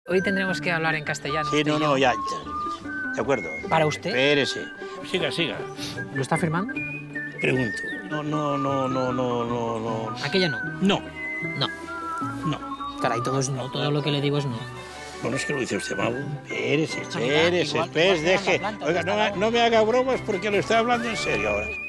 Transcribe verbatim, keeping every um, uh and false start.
Hoy tendremos que hablar en castellano. Sí, no, no, ya, de acuerdo. ¿Para usted? Espérese. Siga, siga. ¿Lo está firmando? Pregunto. No, no, no, no, no, no, no. Aquella no. No. No. No. Caray, todo es no, todo lo que le digo es no. Bueno, es que lo dice usted mal. Espérese, Igual- espérese, igual- espérese, igual se deje. llama la planta, Oiga, está no, me- mal. no me haga bromas porque lo estoy hablando en serio ahora.